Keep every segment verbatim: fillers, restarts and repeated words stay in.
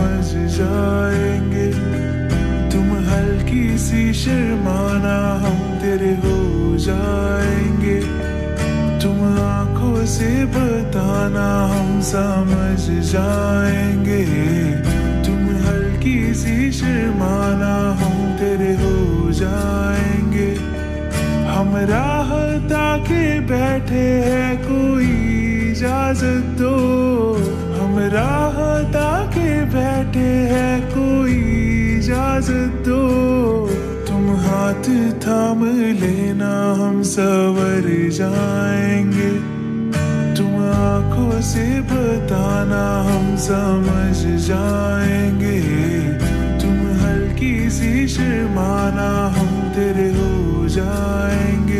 समझ जाएंगे। तुम हल्की सी शर्माना हम तेरे हो जाएंगे। तुम आंखों से बताना हम समझ जाएंगे। तुम हल्की सी शर्माना हम तेरे हो जाएंगे। हम राह ताके बैठे हैं कोई इजाजत दो। हम राह ताके बैठे हैं कोई इजाजत दो। तुम हाथ थाम लेना हम संवर जाएंगे। तुम आंखों से बताना हम समझ जाएंगे। तुम हल्की सी शर्माना हम तेरे हो जाएंगे।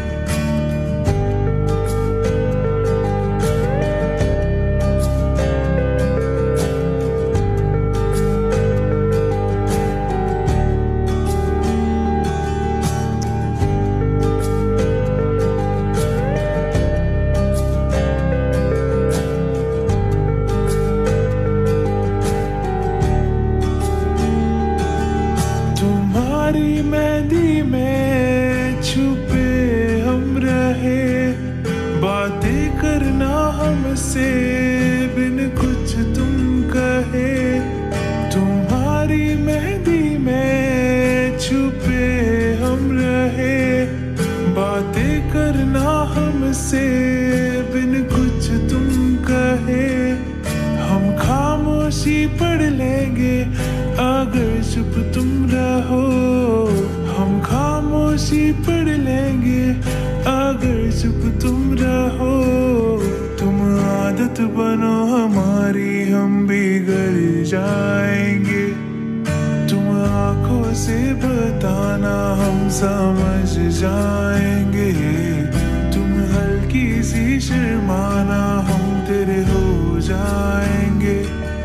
मेहंदी में छुपे हम रहे। बातें करना हमसे बिन कुछ तुम कहे। तुम्हारी मेहंदी में छुपे हम रहे। बातें करना हमसे बिन कुछ तुम कहे। हम खामोशी पढ़ लेंगे अगर चुप तुम रहो। हम खामोशी पढ़ लेंगे अगर चुप तुम रहो। तुम आदत बनो हमारी हम बिगड़ जाएंगे। तुम आंखों से बताना हम समझ जाएंगे। तुम हल्की सी शर्माना हम तेरे हो जाएंगे।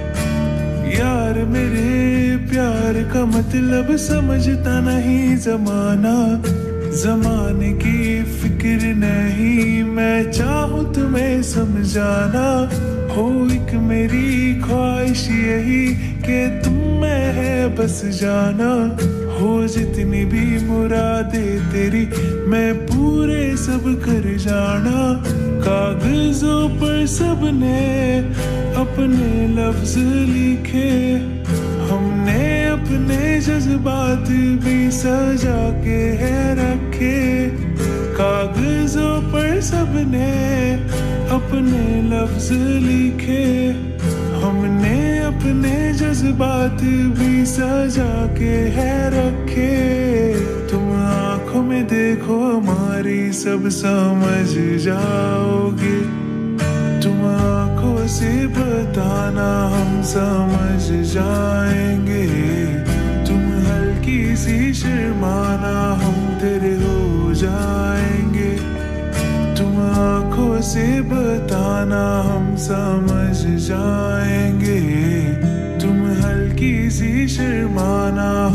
यार मेरे प्यार का मतलब समझता नहीं जमाना। जमाने की फिक्र नहीं मैं चाहूँ तुम्हें समझाना। हो एक मेरी ख्वाहिश यही कि तुम में है बस जाना। हो जितनी भी मुरादे तेरी मैं पूरे सब कर जाना। कागजों पर सबने अपने लफ्ज लिखे। हमने अपने जज्बात भी सजा के है रखे। कागजों पर सबने अपने लफ्ज लिखे। हमने अपने जज्बात भी सजा के है रखे। तुम आंखों में देखो हमारी सब समझ जाओगे। तुम आंखों से बताना हम समझ जाएंगे। तुम हल्की सी शर्माना हम तेरे हो जाएंगे। तुम आंखों से बताना हम समझ जाएंगे। तुम हल्की सी शर्माना